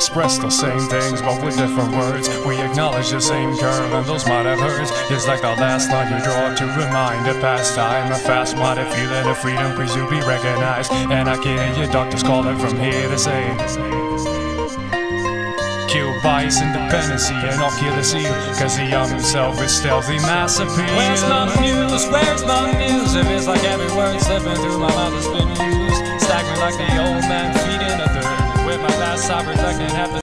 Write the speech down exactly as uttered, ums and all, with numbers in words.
express the same things, but with different words. We acknowledge the same curve, and those might have hurts. It's like the last line you draw to remind a past time. A fast-minded feeling of freedom, please you be recognized. And I can hear your doctors calling from here to say, kill bias, independency, and I'll kill the seal, cause the young himself is stealthy mass appeal. Where's my muse? Where's my muse? If it's like every word slipping through my mouth has been used, stack me like the old man feeding a third. With my last stop reflecting half the